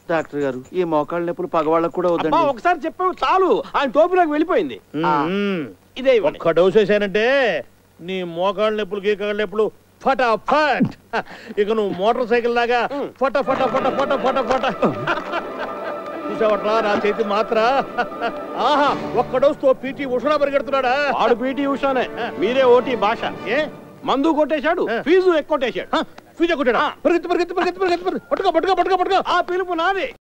Doctor గారు ఈ మోకాళ్ళ నొప్పులు పగవాళ్ళకు కూడా వద్దండి. ఒకసారి చెప్పావు చాలు, ఆయన టోపీలోకి వెళ్ళిపోయింది. ఇదే ఒక్క డోస్ వేసానంటే నీ మోకాళ్ళ నొప్పులు గీకాళ్ళ నొప్పులు ఫటాఫట్. ఇక నువ్వు మోటార్ సైకిల్ లాగా ఫట ఫట ఫట ఫట ఫట ఫట. చూసావట్రా నా చేతి మాత్ర. ఆహా, ఒక్క డోస్ తో పీటీ ఉషా పరిగెడుతున్నాడా? వాడు పీటీ ఉషానే, మీరే ఓటీ భాష. ఏ మందు కొట్టేశాడు, ఫీజు ఎక్కువ కొట్టేశాడు. ఫీజు కొట్టాడా? పరిగెత్తు పరిగెత్తు పరిగెత్తు పరిగెత్తు పట్టుకో పట్టుకో పట్టుకో పట్టుకో. ఆ పిలుపు నాది.